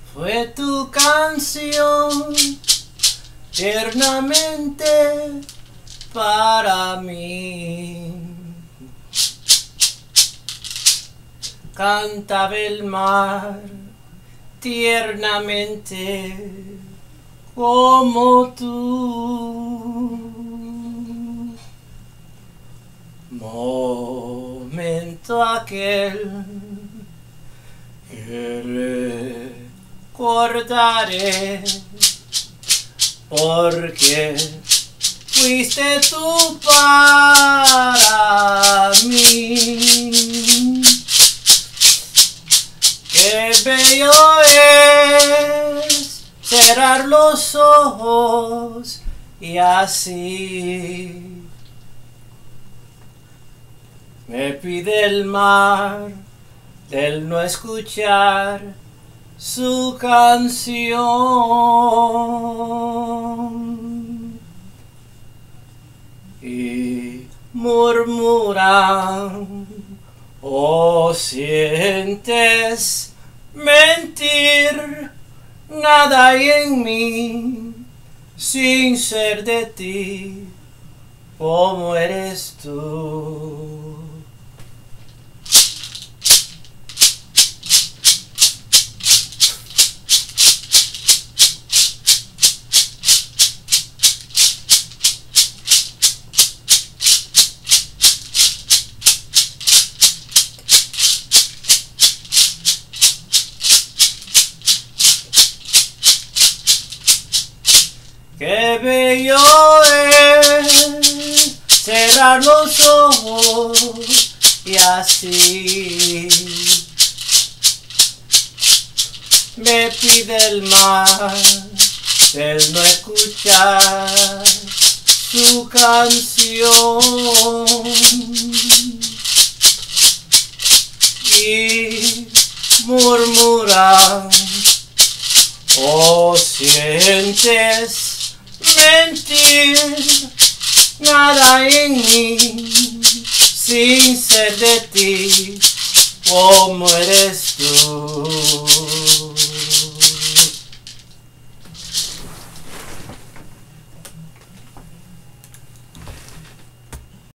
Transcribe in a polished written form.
Fue tu canción tiernamente para mí. Cantaba el mar tiernamente como tú. Momento aquel que recordaré, porque fuiste tú para mí. Qué bello es cerrar los ojos y así me pide el mar del no escuchar su canción y murmuran: oh, sientes mentir, nada hay en mí sin ser de ti como eres tú. Qué bello es cerrar los ojos y así me pide el mar el no escuchar su canción y murmuran: oh, sientes mentir, nada hay en mí sin ser de ti como eres tú.